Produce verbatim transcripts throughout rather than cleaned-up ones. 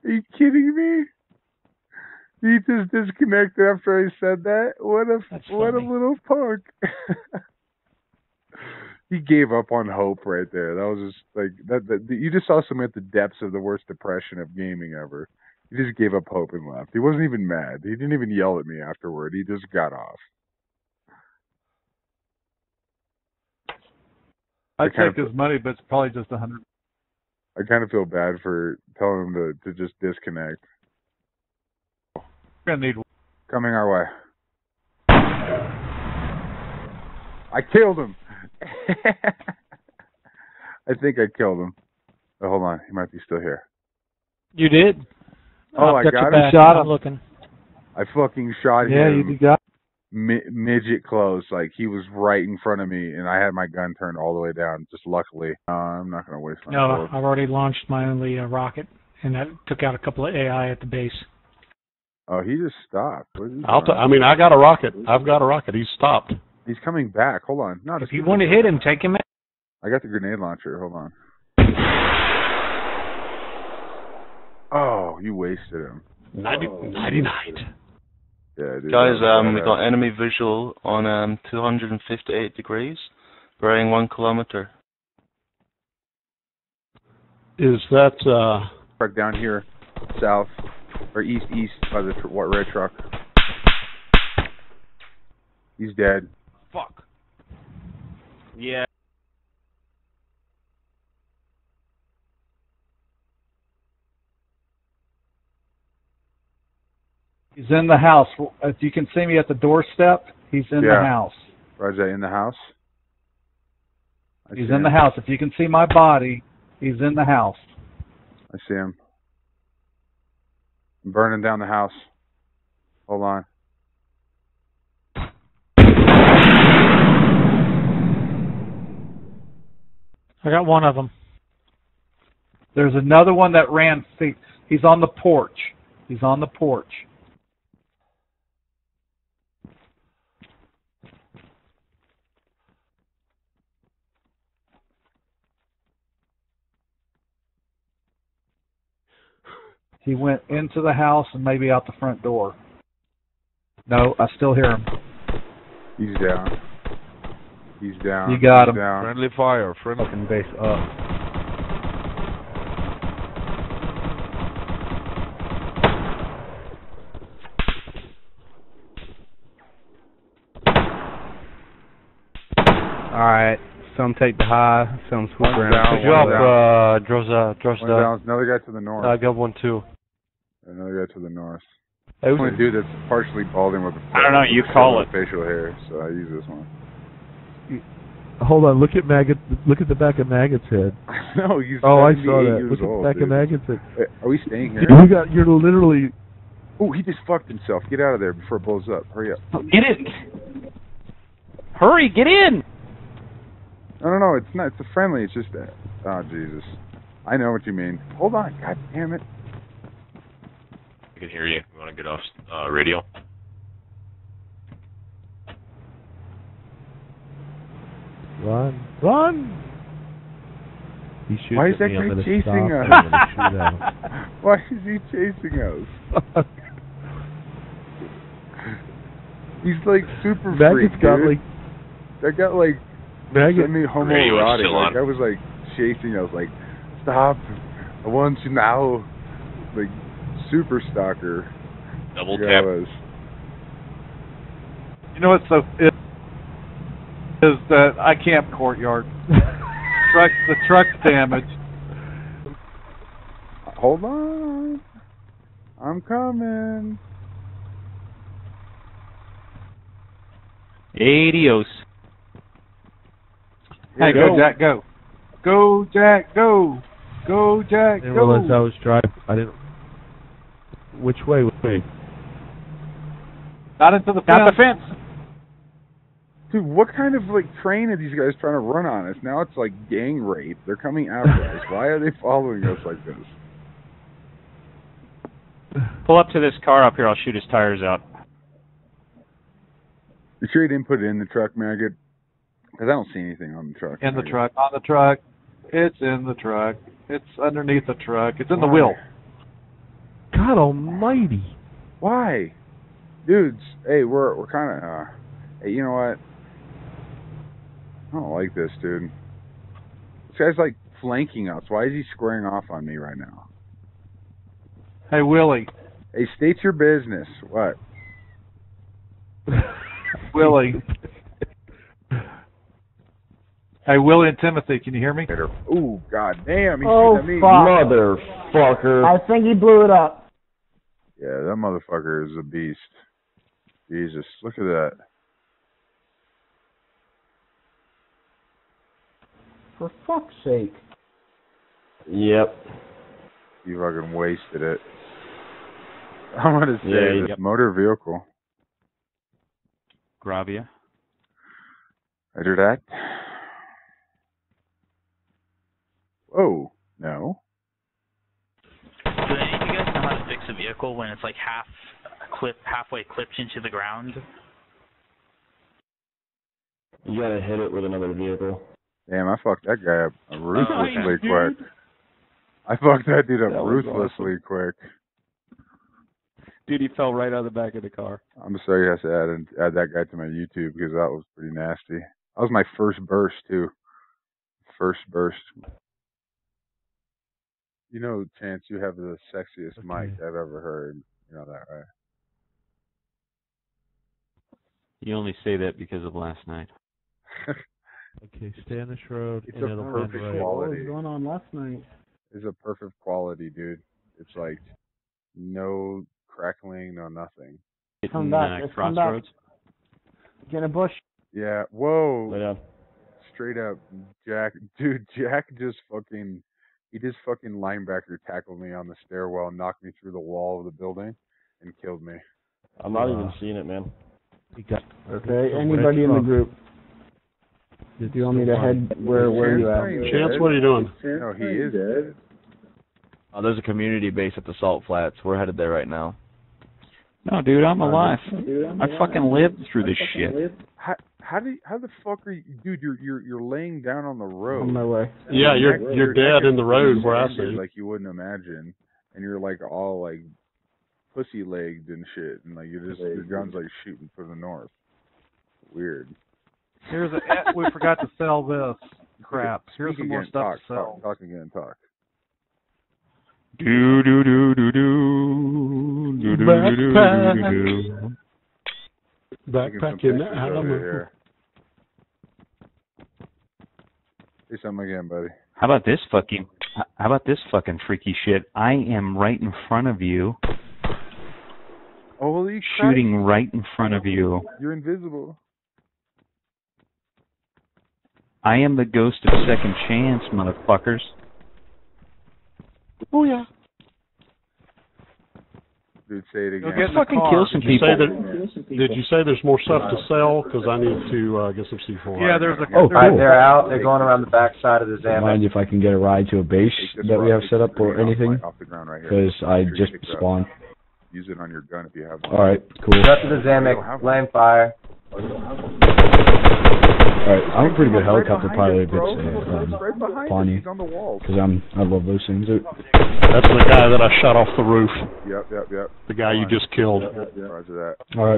Are you kidding me? He just disconnected after I said that? What a That's what funny. a little punk. He gave up on hope right there. That was just like that, that. You just saw someone at the depths of the worst depression of gaming ever. He just gave up hope and left. He wasn't even mad. He didn't even yell at me afterward. He just got off. I'd I take his money, but it's probably just a hundred. I kind of feel bad for telling him to, to just disconnect. We're gonna need. Coming our way. I killed him. I think I killed him. Oh, hold on, he might be still here. You did? Oh, I'll I get got you him. back. Shot I'm him. looking. I fucking shot Yeah, him. you got. Mi midget close, like he was right in front of me, and I had my gun turned all the way down. Just luckily, uh, I'm not gonna waste my No, bullets. I've already launched my only uh, rocket, and that took out a couple of A I at the base. Oh, he just stopped. What is he I'll t doing? I mean, I got a rocket. I've got a rocket. He's stopped. He's coming back. Hold on. No, If just you give want to me- hit him, take him out. I got the grenade launcher. Hold on. Oh, you wasted him. ninety, ninety-nine. Yeah, dude. Guys, that was um, we badass. got enemy visual on um two hundred fifty-eight degrees, bearing one kilometer. Is that, uh... Truck down here, south, or east, east by the tr what red truck. He's dead. Fuck. Yeah. He's in the house. If you can see me at the doorstep, he's in Yeah. the house. Roger, in the house? I He's see in the him. house. If you can see my body, he's in the house. I see him. I'm burning down the house. Hold on. I got one of them. There's another one that ran. See, he's on the porch. He's on the porch. He went into the house and maybe out the front door. No, I still hear him. He's down. He's down. You got He's him. Down. Friendly fire. Friendly. Fucking base up. Alright, some take the high, some swoop One's around. down, Good job, one's uh, Droza, One Droza. down. Another guy to the north. I got one too. Another guy to the north. Hey, Only dude that's partially balding with a I don't know, you call it. facial hair, so I use this one. Hold on, look at Maggot. Look at the back of Maggot's head. No, he's Oh, I saw seventy-eight that. years Look at old, the back dude. of Maggot's head. Hey, are we staying here? You got. You're literally. Oh, he just fucked himself. Get out of there before it blows up. Hurry up. Get in! Hurry, get in! No, no, no. It's not. It's a friendly. It's just. Uh, oh, Jesus. I know what you mean. Hold on. God damn it. I can hear you. You want to get off uh, radio? Run, run! He shoots Why is at that me, I'm guy gonna chasing stop and us? I'm gonna shoot at him. Why is he chasing us? He's like super freak, Maggot's got dude. like. That got like Maggot. semi Radio is homoerotic. still Like on. I was like chasing. I was like, stop! I want you now. Like super stalker. Double Yeah, tap. I was. You know what's so it is that I camp courtyard. Truck, the truck's damaged. Hold on. I'm coming. Adios. Hey, go Jack, go. Go Jack, go. Go Jack, I didn't go. realize I was driving. I didn't. Which way? Which way? Not into the Got the fence. fence. Dude, what kind of like train are these guys trying to run on us? Now it's like gang rape. They're coming after us. Why are they following us like this? Pull up to this car up here. I'll shoot his tires out. You sure you didn't put it in the truck, Maggot? Because I don't see anything on the truck. In the Maggot. truck, on the truck. It's in the truck. It's underneath the truck. It's in the Why? wheel. God almighty. Why? Dudes, hey, we're we're kind of, uh, hey, you know what? I don't like this, dude. This guy's like flanking us. Why is he squaring off on me right now? Hey, Willie. Hey, state your business. What? Willie. Hey, Willie and Timothy, can you hear me? Ooh, god damn, he's Oh, shooting at me. fuck. Motherfucker. I think he blew it up. Yeah, that motherfucker is a beast. Jesus, look at that. For fuck's sake. Yep. You fucking wasted it. I'm gonna say Yeah, this yep. motor vehicle. Gravia. Roger that. Oh, no. Do any of you guys know how to fix a vehicle when it's like half clip, halfway clipped into the ground? You gotta hit it with another vehicle. Damn, I fucked that guy up ruthlessly Nice, quick. dude. I fucked that dude up That was ruthlessly quick. Dude, he fell right out of the back of the car. I'm sorry I have to add, add that guy to my YouTube because that was pretty nasty. That was my first burst, too. First burst. You know, Chance, you have the sexiest Okay. mic I've ever heard. You know that, right? You only say that because of last night. Okay, Standish Road, It's and a it'll perfect bend right. quality. What was going on last night? It's a perfect quality, dude. It's like no crackling, no nothing. Come In, back, uh, let's come back. Crossroads. Get in a bush. Yeah, whoa. Lay down. Straight up, Jack. Dude, Jack just fucking, he just fucking linebacker tackled me on the stairwell and knocked me through the wall of the building and killed me. I'm not Uh, even seeing it, man. We got Okay, so anybody red in the truck. group? It's Do you want me so to fun. head where where you at? Chance, Chance, what are you doing? No, he is dead. Oh, there's a community base at the Salt Flats. We're headed there right now. No, dude, I'm alive. I fucking lived through this shit. How, how do you, how the fuck are you, dude? You're you're you're laying down on the road. On my way. Yeah, you're Neck- you're your neck dead in is the road where I extended see. like you wouldn't imagine, and you're like all like pussy legged and shit, and like you're just your gun's like shooting for the north. Weird. Here's a. eh, we forgot to sell this crap. Here's Speak some more again, stuff talk, to sell. Talk, talk again, talk. Do do do do do do do do do do. Backpack in the over Alamo. here. Say something again, buddy. How about this fucking? How about this fucking freaky shit? I am right in front of you, Holy crap! shooting right in front of you. You're invisible. I am the ghost of Second Chance, motherfuckers. Oh yeah. Dude, say it Go again. get in the Fucking car. kill some Did you people. say that? Did you say there's more stuff to sell? Because I need to uh, get some C four. Yeah, there's a. Oh, there's cool. a- They're out. They're going around the back side of the Don't mind if I can get a ride to a base Take this that we rock, have take set the up or grenade off anything? my- Off the ground right here. Because I Make sure you just pick it up. spawned. Use it on your gun if you have one. All right, cool. Up to the Zamek. Laying fire. All right, I'm a pretty good helicopter pilot if it's uh, um, right behind Pawnee. us. He's on the wall. because I'm I love those things. That's the guy that I shot off the roof. Yep, yep, yep. The guy you just killed. Roger that. All right.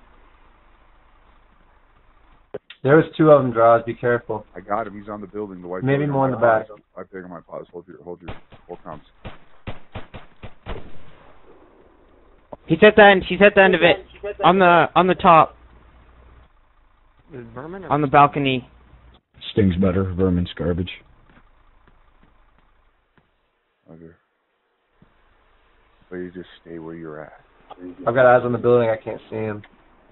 There was two of them, Draws. Be careful. I got him. He's on the building. The white. Maybe building more on in the back. pause. I'm taking my pause. Hold your, hold your, hold comms. He's at the end. He's at the end of it. On the on the top. On the balcony. Stings better. Vermin's garbage. Okay. But you just stay where you're at. I've got eyes on the building. I can't see him.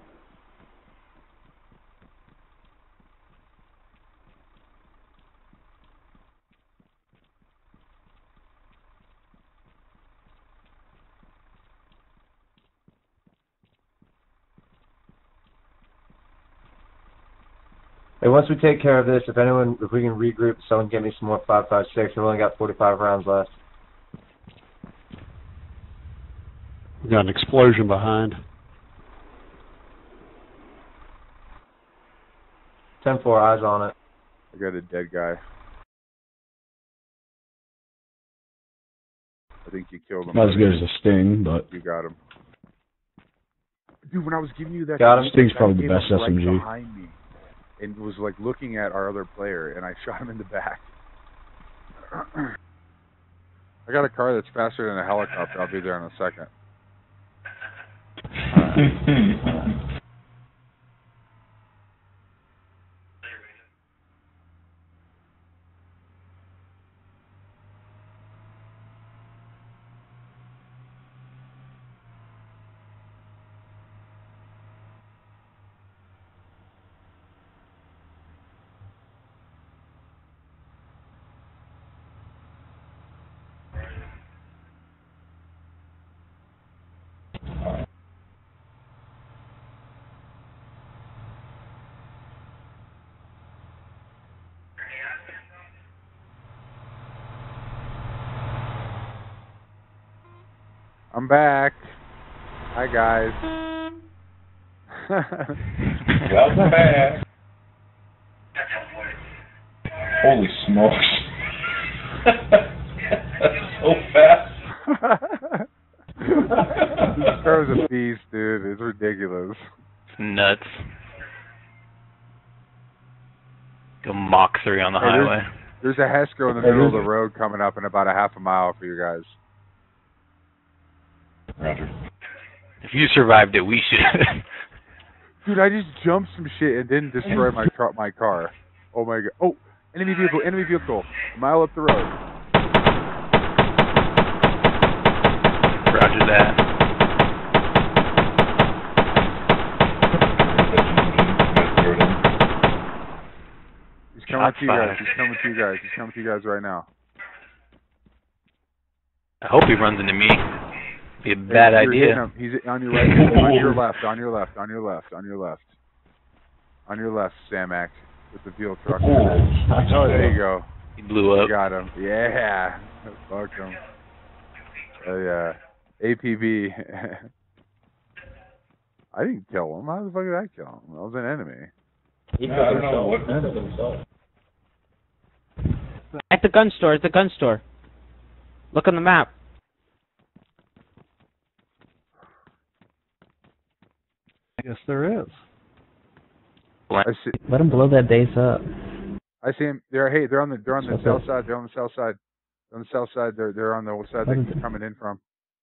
Hey, once we take care of this, if anyone, if we can regroup, someone get me some more five five six. We've only got forty-five rounds left. We got an explosion behind. ten four, eyes on it. I got a dead guy. I think you killed him. Not as good as a Sting, but You got him. Dude, when I was giving you that, Got him. Sting's guy probably the came best up S M G. Right behind me and was like looking at our other player, and I shot him in the back. I got a car that's faster than a helicopter. I'll be there in a second. I'm back. Hi, guys. Welcome back. Holy smokes. So fast. This car's a beast, dude. It's ridiculous. It's nuts. Go Mach three on the Hey, highway. There's, there's a Hesco in the middle of the road coming up in about a half a mile for you guys. Roger. If you survived it, we should. Dude, I just jumped some shit and didn't destroy my car. My car. Oh my god. Oh, enemy vehicle. Enemy vehicle. A mile up the road. Roger that. He's coming to you guys. He's coming to you guys. He's coming to you guys right now. I hope he runs into me. Be a bad Hey, you're idea. hitting him. He's on your right. On your left. On your left. On your left. On your left. On your left, Samak, with the fuel truck. Oh, there you go. He blew up. You got him. Yeah. Fuck him. Oh yeah. A P B. I didn't kill him. How the fuck did I kill him? I was an enemy. He No, I don't know what himself. At the gun store, at the gun store. Look on the map. Yes, there is. I see. Let him blow that base up. I see him. They're hey. They're on the. They're on the What's south up? side. They're on the south side. They're on the south side. They're they're on the side What that is you're it? coming in from.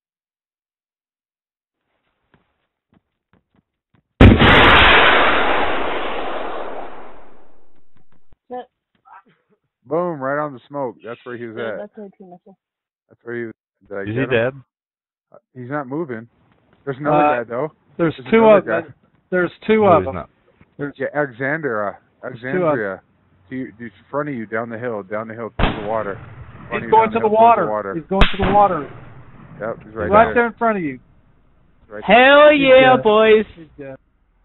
Boom! Right on the smoke. That's where he was at. That's where he was. Did I Is get he him? dead? Uh, He's not moving. There's another Uh, guy though. There's, There's two another of guy. them. There's two No, of he's them. not. There's Yeah, Alexandria. There's two Alexandria. To you, in front of you, down the hill, down the hill towards the water. In front He's of you, going down to the hill towards water. He's going to the water. Yep, he's He's right, right there. there in front of you. Right Hell He's yeah, dead. boys. He's dead.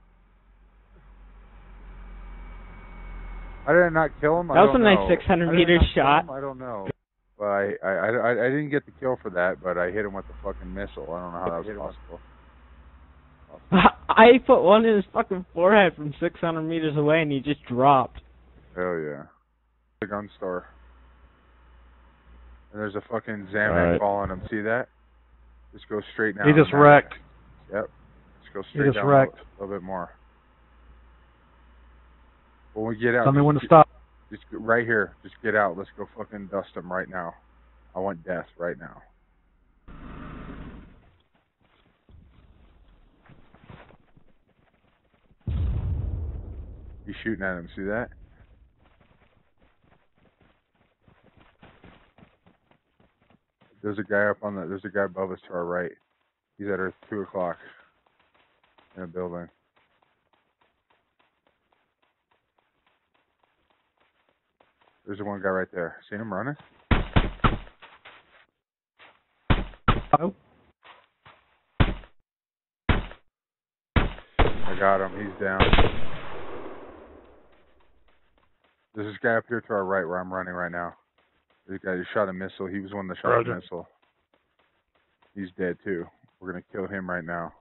How did I not kill him? I That was don't a nice know. six hundred How did I meter not kill shot. him? I don't know. But I, I, I, I didn't get the kill for that, but I hit him with the fucking missile. I don't know how that was possible. I put one in his fucking forehead from six hundred meters away, and he just dropped. Hell yeah. The gun store. And there's a fucking Zamek Alright. following him. See that? Just go straight down. He just now. wrecked. Yep. Just go He straight just down wrecked. A, little, a little bit more. When we get out, Tell me just when to get- stop. Just go- right here. Just get out. Let's go fucking dust them right now. I want death right now. He's shooting at him. See that? There's a guy up on the. There's a guy above us to our right. He's at our two o'clock in a building. There's the one guy right there. Seen him running? Oh. I got him. He's down. There's this guy up here to our right where I'm running right now. This guy who shot a missile. He was one that shot Roger. the missile. He's dead too. We're gonna kill him right now.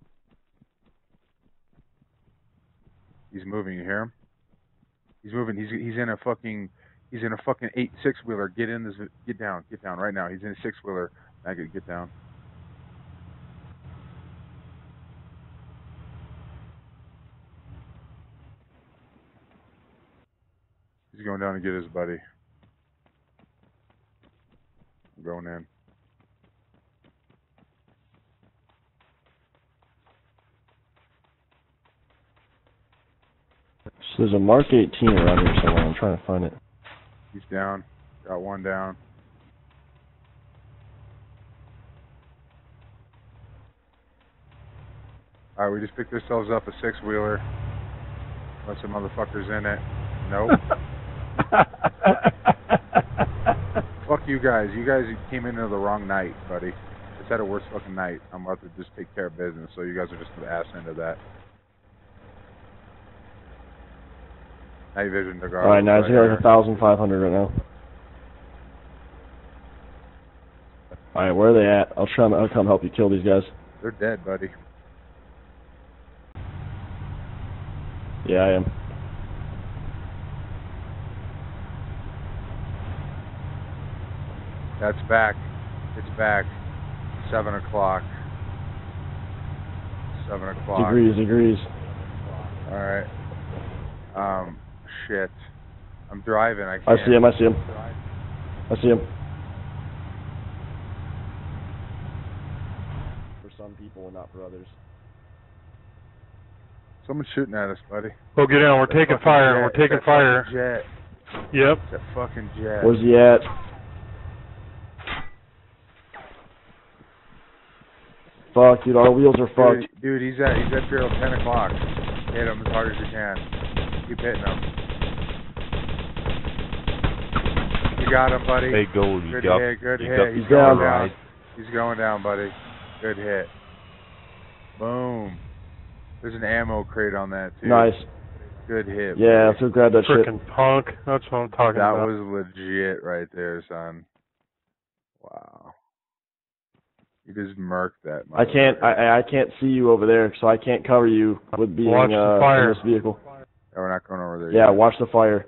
He's moving. You hear him? He's moving. He's he's in a fucking he's in a fucking eight six wheeler. Get in this. Get down. Get down right now. He's in a six wheeler Maggot, get down. He's going down to get his buddy. I'm going in. So there's a Mark eighteen around here somewhere. I'm trying to find it. He's down. Got one down. Alright, we just picked ourselves up a six-wheeler. Let some motherfuckers in it. Nope. Fuck you guys. You guys came into the wrong night, buddy. It's had a worse fucking night. I'm about to just take care of business, so you guys are just the ass end of that. Night vision to guard. Alright, now it's right here like here. a thousand five hundred right now. Alright, where are they at? I'll try and I'll come help you kill these guys. They're dead, buddy. Yeah, I am. That's back. It's back. Seven o'clock. Seven o'clock. Degrees, degrees. Alright. Um, shit. I'm driving. I I can't. see him, I see him. I see him. For some people and not for others. Someone's shooting at us, buddy. Go get in. We're taking That fire. fucking We're taking jet. fire. That fucking jet. Yep. That fucking jet. Where's he at? Fuck, dude, our wheels are fucked. Dude, dude, he's at he's at zero ten o'clock. Hit him as hard as you can. Keep hitting him. You got him, buddy. Hey, Gold, you good got- hit, good you hit. got- He's He's going down. down. He's going down, buddy. Good hit. Boom. There's an ammo crate on that too. Nice. Good hit. Yeah, buddy. let's go grab that shit. Frickin' punk. That's what I'm talking That about. was legit right there, son. Wow. You just murked that. I can't I I can't see you over there, so I can't cover you with being Watch the uh, fire. in this vehicle. Yeah, we're not going over there Yeah, yet. watch the fire.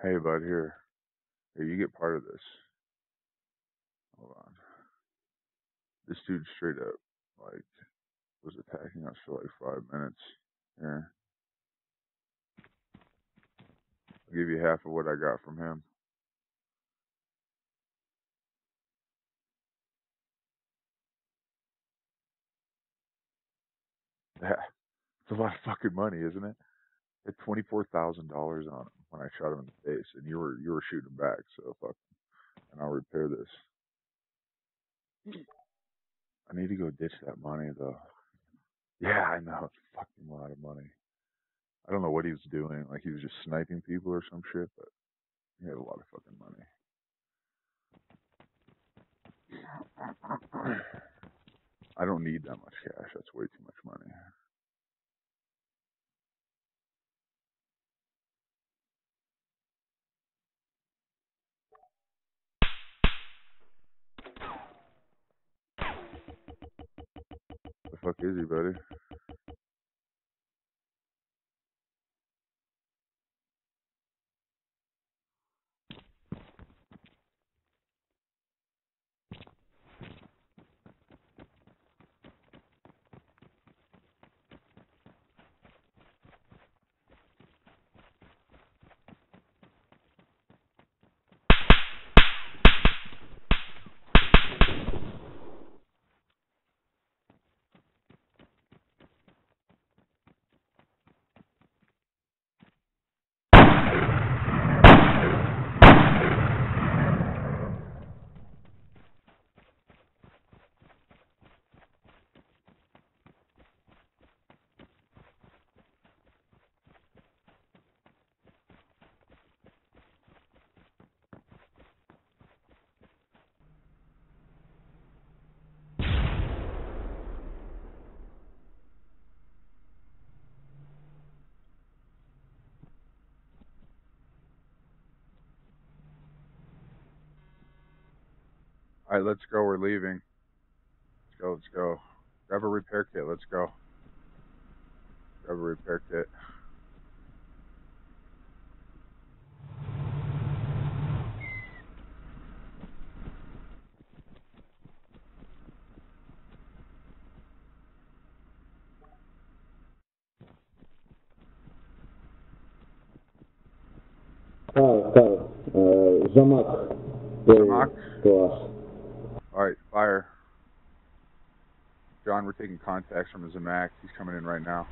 Hey, bud, here. Here, you get part of this. Hold on. This dude straight up, like, was attacking us for like five minutes. Here. I'll give you half of what I got from him. Yeah. It's a lot of fucking money, isn't it? I had twenty-four thousand dollars on him when I shot him in the face, and you were you were shooting back, so fuck. And I'll repair this. I need to go ditch that money, though. Yeah, I know. It's a fucking lot of money. I don't know what he was doing. Like, he was just sniping people or some shit, but he had a lot of fucking money. I don't need that much cash. That's way too much money. The fuck is he, buddy? All right, let's go. We're leaving. Let's go. Let's go. Grab a repair kit. Let's go. Grab a repair kit. Carl, Carl, uh, Zamak. Zamak? To us. Alright, fire. John, we're taking contacts from Zamak. He's coming in right now.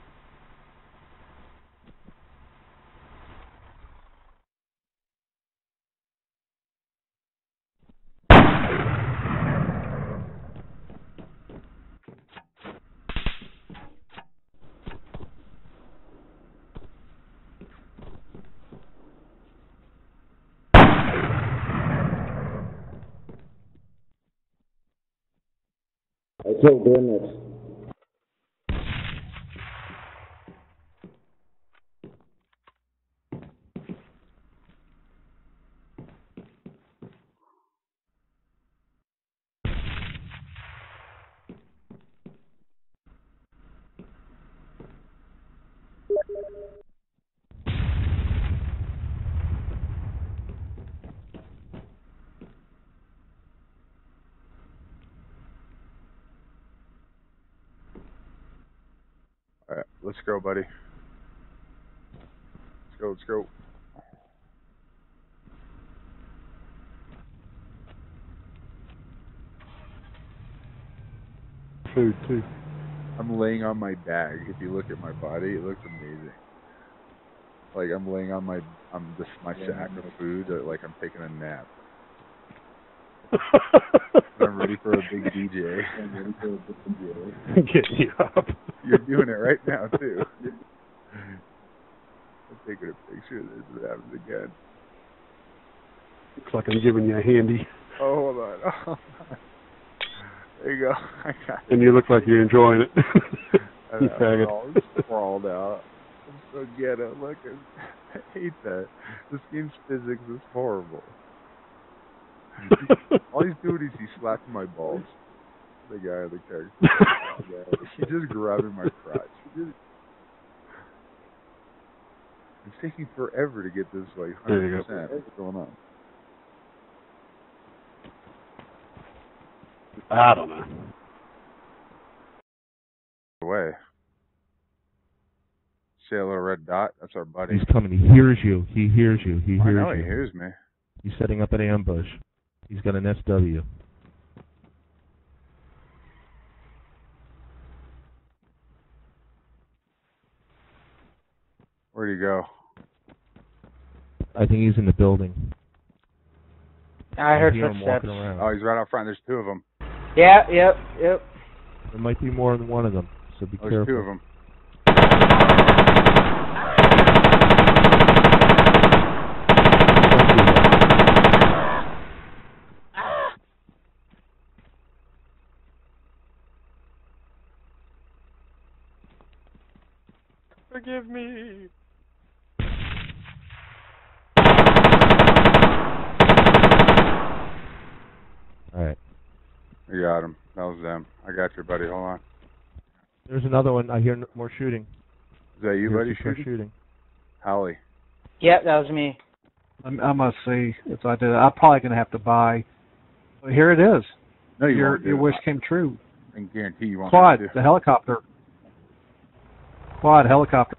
I killed Burnett. Alright, let's go, buddy. Let's go, let's go. Food, too. I'm laying on my bag. If you look at my body, it looks amazing. Like, I'm laying on my, I'm just my sack of food, uh, like I'm taking a nap. I'm ready for a big D J. I'm ready for a big D J. Get you up. You're doing it right now, too. I'm taking a picture of this if it happens again. Looks like I'm giving you a handy. Oh, hold on. Oh, hold on. There you go. I got it. And you look like you're enjoying it. I You know, faggot. I'm all sprawled out. I'm so ghetto. Look, I hate that. This game's physics is horrible. All he's doing is he's slapping my balls. The guy, the character. The guy. He's just grabbing my crotch. He just, he's taking forever to get this like one There you hundred go. percent. What's going on? I don't know. Away. See a little red dot? That's our buddy. He's coming. He hears you. He hears you. He I hears know you. he hears me. He's setting up an ambush. He's got an S W. Where'd he go? I think he's in the building. I heard hear him footsteps. walking around. Oh, he's right out front. There's two of them. Yeah, yep, yep. There might be more than one of them, so be Oh, there's careful. two of them. Forgive me. All right. You got him. That was them. I got you, buddy. Hold on. There's another one. I hear n- more shooting. Is that you, Here's buddy, some more shooting? shooting. Holly. Yep, that was me. I'm, I must see if I did. I'm probably going to have to buy. Well, here it is. No, you your won't do your it. wish came true. I can guarantee you won't. Quad, have to. the helicopter. Quad helicopter.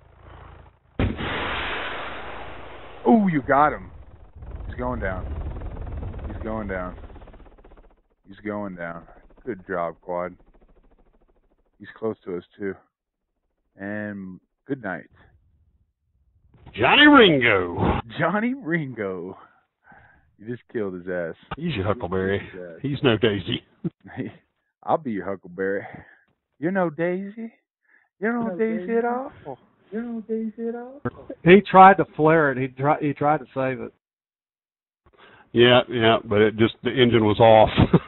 Oh, you got him. He's going down. He's going down. He's going down. Good job, Quad. He's close to us, too. And good night. Johnny Ringo. Johnny Ringo. You just killed his ass. He's your Huckleberry. His ass. He's no Daisy. I'll be your Huckleberry. You're no Daisy. You're no, No Daisy, Daisy. at all. You're no Daisy at all. He tried to flare it. He tried. He tried to save it. Yeah, yeah, but it just the engine was off.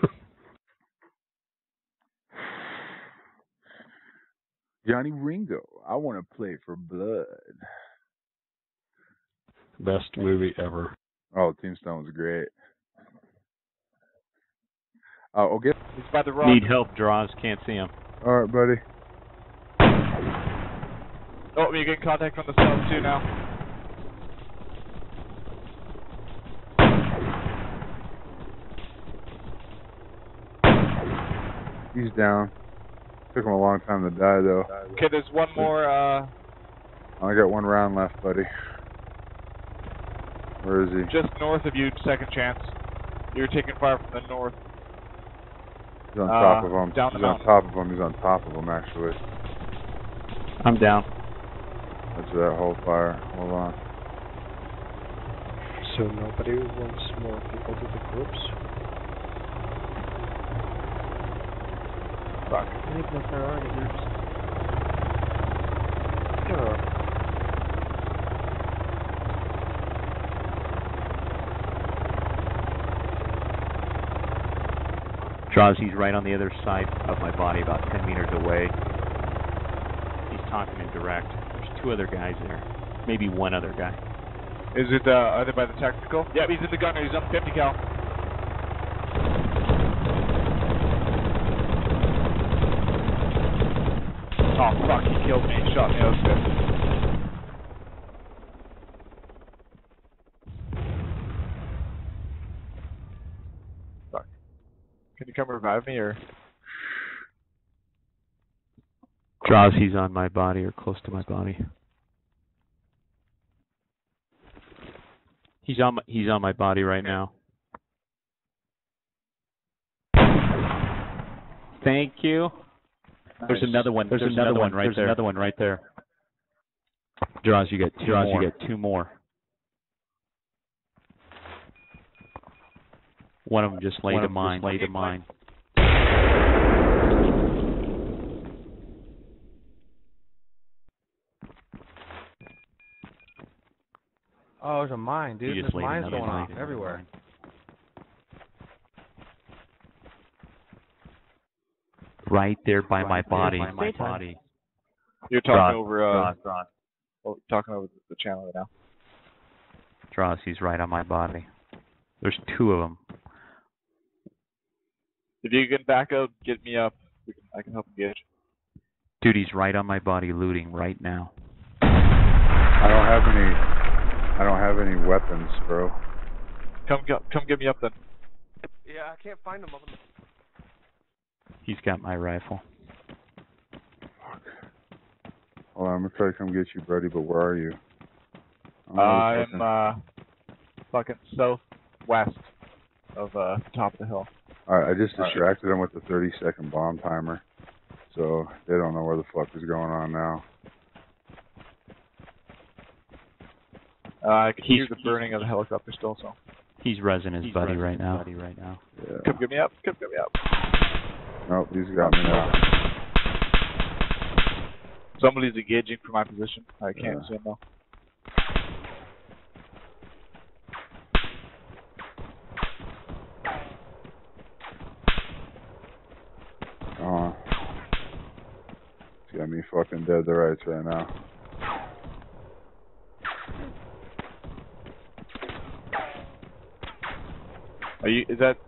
Johnny Ringo. I want to play for blood. Best movie ever. Oh, Tombstone was great. Oh, okay. He's by the rock. Need help, Draws. Can't see him. All right, buddy. Oh, you get contact from the cells too now. He's down. Took him a long time to die, though. Okay, there's one more. Uh, I got one round left, buddy. Where is he? just north of you, second chance. You're taking fire from the north. He's on Uh, top of him. down the He's on mountain. top of him. He's on top of him, actually. I'm down. That's that whole fire. Hold on. So nobody wants more people to the groups? Fuck. I think that's already groups. Yeah. Draws, he's right on the other side of my body, about ten meters away. He's talking in direct. There's two other guys there. Maybe one other guy. Is it, uh, are they by the tactical? Yep, he's in the gunner. He's up fifty cal. Oh, fuck, he killed me. He shot me. That was good. Fuck. Can you come revive me, or? Draws, he's on my body or close to my body. He's on my, he's on my body right now. Thank you. There's another one. There's, There's another, one right There's there. There's another one right there. Draws, you get two Draws, more. you get two more. One of them just laid a mine. Laid a mine. Oh, there's a mine, dude. You There's just laid mines another going mine. off everywhere. Right there by Right my there body. by my my body. You're talking Draws, over, uh, Draws, Draws. oh, talking over the channel right now. Draws, he's right on my body. There's two of them. If you can back up, get me up. We can, I can help engage. Dude, he's right on my body looting right now. I don't have any I don't have any weapons, bro. Come, come, come get me up then. Yeah, I can't find him up in the... He's got my rifle. Hold on, I'm gonna try to come get you, Brody, but where are you? Oh, I'm fucking... uh, fucking southwest of uh, top of the hill. Alright, I just All right. distracted them with the thirty second bomb timer. So they don't know where the fuck is going on now. Uh, I can He's- hear the burning of the helicopter still, so. He's rezzing his He's buddy rezzing right his now. buddy right now. Yeah. Come get me up, come get me up. Nope, he's got me now. Somebody's engaging from my position. I can't Yeah. see him though. Uh, he's got me fucking dead to rights right now. Are you, is that...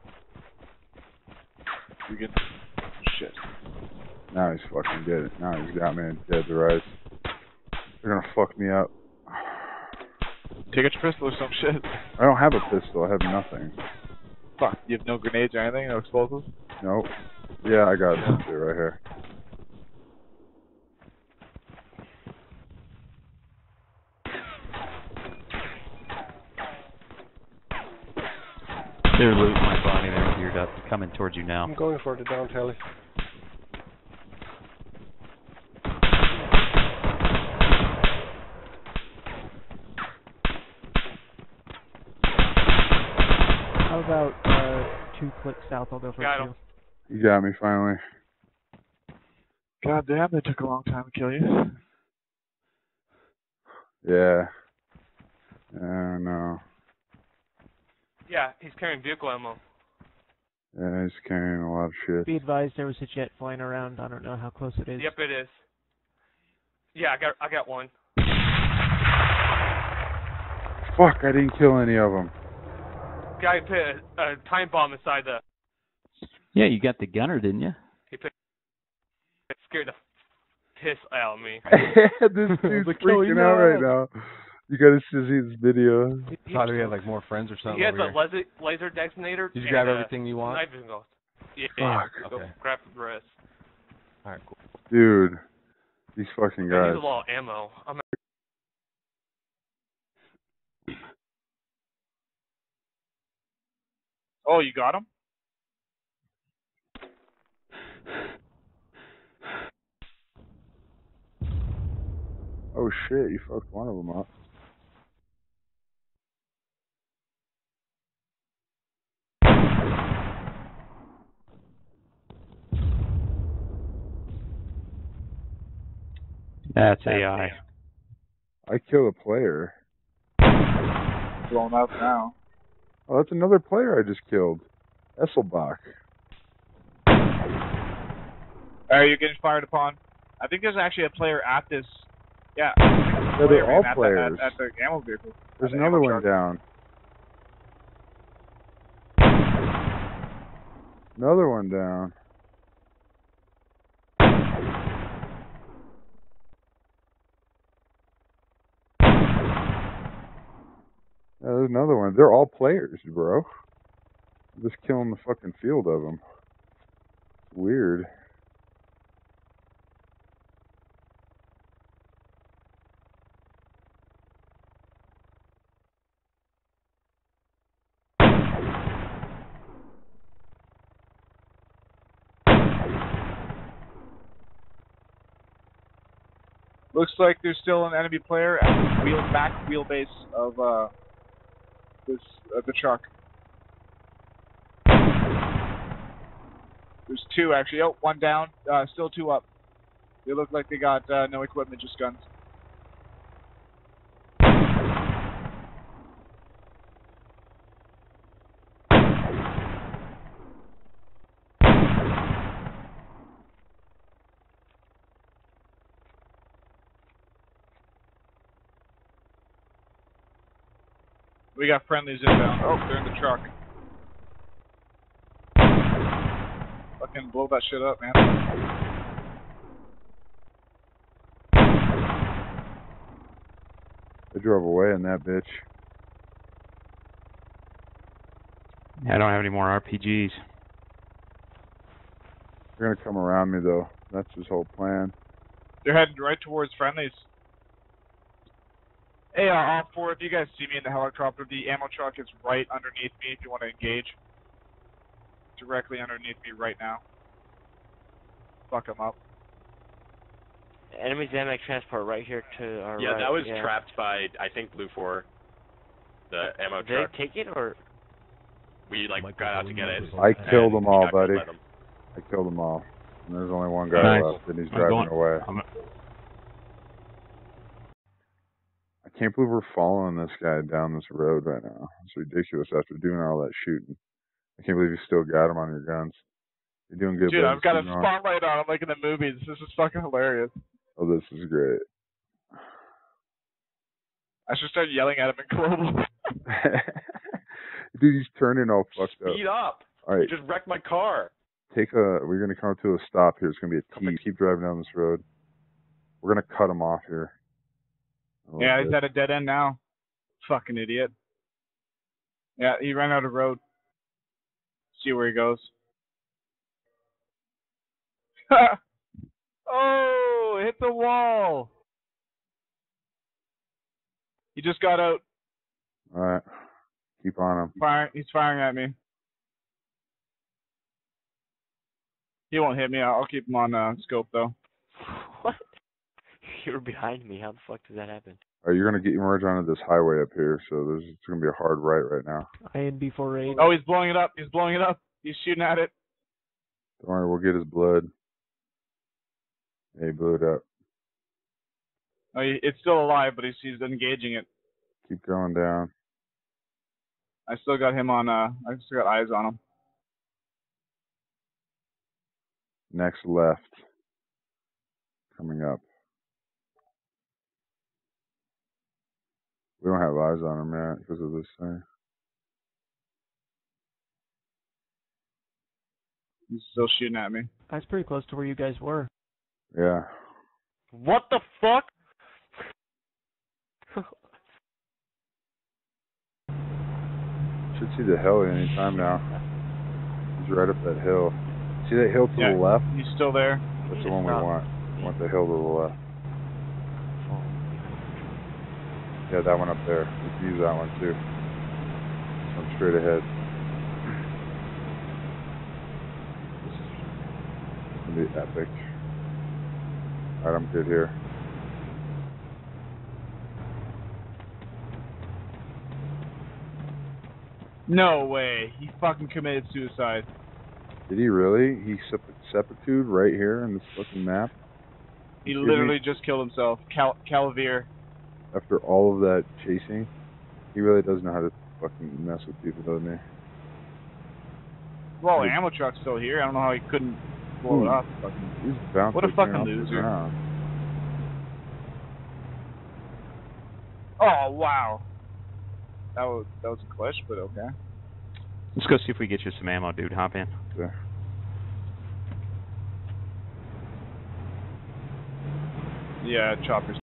You can... Shit. Now he's fucking dead. Now he's got me dead to rights. They're gonna fuck me up. Take out your pistol or some shit. I don't have a pistol. I have nothing. Fuck, you have no grenades or anything? No explosives? Nope. Yeah, I got some shit right here. They're looting my body. They're geared up. They're coming towards you now. I'm going for the down tally. How about uh, two clicks south? I'll go for Got two. him. You got me finally. God damn, it took a long time to kill you. Yeah. I know. Yeah, he's carrying vehicle ammo. Yeah, he's carrying a lot of shit. Be advised, there was a jet flying around. I don't know how close it is. Yep, it is. Yeah, I got I got one. Fuck, I didn't kill any of them. Guy put a, a time bomb inside the. Yeah, you got the gunner, didn't you? He put. It scared the piss out of me. This dude's freaking out right now. You gotta see this video. Probably had like more friends or something. He has over a laser, laser designator. Did you and grab a everything you want? Knife and go. Yeah, Fuck. go Okay. grab the rest. Alright, cool. Dude, these fucking I guys. use a lot of ammo. I'm Oh, you got him? Oh shit, you fucked one of them up. That's A I. I killed a player. Blown up now. Oh, that's another player I just killed. Esselbach. Are you getting fired upon? I think there's actually a player at this. Yeah. Yeah, they're all at players. The, at, at the ammo vehicle. There's At the another ammo one truck. down. Another one down. Yeah, there's another one. They're all players, bro. I'm just killing the fucking field of them. Weird. Looks like there's still an enemy player at the wheel back wheelbase of uh this uh, the truck. There's two actually. Oh, one down. Uh, still two up. They look like they got uh, no equipment, just guns. We got friendlies inbound. Oh, they're in the truck. Fucking blow that shit up, man. I drove away in that bitch. I don't have any more R P Gs. They're gonna come around me though. That's his whole plan. They're heading right towards friendlies. Hey, uh, on four, if you guys see me in the helicopter, the ammo truck is right underneath me if you want to engage. Directly underneath me right now. Fuck them up. Enemy Zamek transport right here to our Yeah, right. that was yeah. trapped by, I think, Blue four. The ammo Did truck. they take it, or? We, like, got out to get it. I killed and them all, we got killed buddy. by them. I killed them all. And there's only one guy Nice. left, and he's I'm driving going- away. I'm- I can't believe we're following this guy down this road right now. It's ridiculous after doing all that shooting. I can't believe you still got him on your guns. You're doing good, Dude, buddy. I've got a Keep going. spotlight on him like in the movies. This is fucking hilarious. Oh, this is great. I should start yelling at him in global. Dude, he's turning all fucked up. Speed up! All right, You just wrecked my car. take a. We're gonna come to a stop here. It's gonna be a T. Keep driving down this road. We're gonna cut him off here. A little Yeah, he's bit. at a dead end now. Fucking idiot. Yeah, he ran out of road. See where he goes. Oh, hit the wall. He just got out. All right, keep on him. Fire, he's firing at me. He won't hit me. I'll I'll keep him on uh, scope though. What? You were behind me. How the fuck does that happen? All right, you're gonna get merge onto this highway up here. So there's it's gonna be a hard right right now. I N B forty-eight. Oh, he's blowing it up. He's blowing it up. He's shooting at it. Don't worry, we'll get his blood. Yeah, he blew it up. Oh, he, it's still alive, but he's he's engaging it. Keep going down. I still got him on. Uh, I still got eyes on him. Next left. Coming up. We don't have eyes on him yet because of this thing. He's still shooting at me. That's pretty close to where you guys were. Yeah. What the fuck? Should see the heli any time now. He's right up that hill. See that hill to Yeah, the left? He's still there. That's the one we want. We want the hill to the left. Yeah, that one up there. We can use that one too. Come straight ahead. This is gonna be epic. Alright, I'm good here. No way. He fucking committed suicide. Did he really? He sep- sepultured right here in this fucking map? He You kidding literally me? just killed himself. Cal- Calavir. After all of that chasing? He really does know how to fucking mess with people, doesn't he? Well, the Like- ammo truck's still here. I don't know how he couldn't blow Hmm. it up. Fucking. He's bouncing What a fucking off the loser. ground. Oh wow. That was that was a clutch, but okay. Let's go see if we get you some ammo, dude. Hop in. Okay. Yeah, chopper's